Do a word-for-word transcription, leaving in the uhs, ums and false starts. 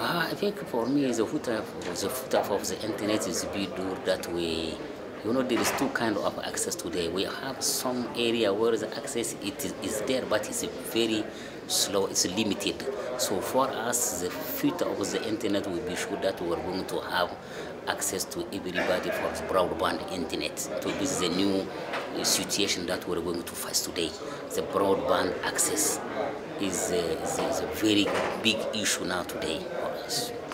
Uh, I think for me, the future, the future of the internet is be do that way. You know, there is two kind of access today. We have some area where the access it is, is there, but it's very slow. It's limited. So for us, the future of the internet will be sure that we are going to have access to everybody for broadband internet. So this is a new uh, situation that we're going to face today. The broadband access is, uh, is, is a very big issue now today for us.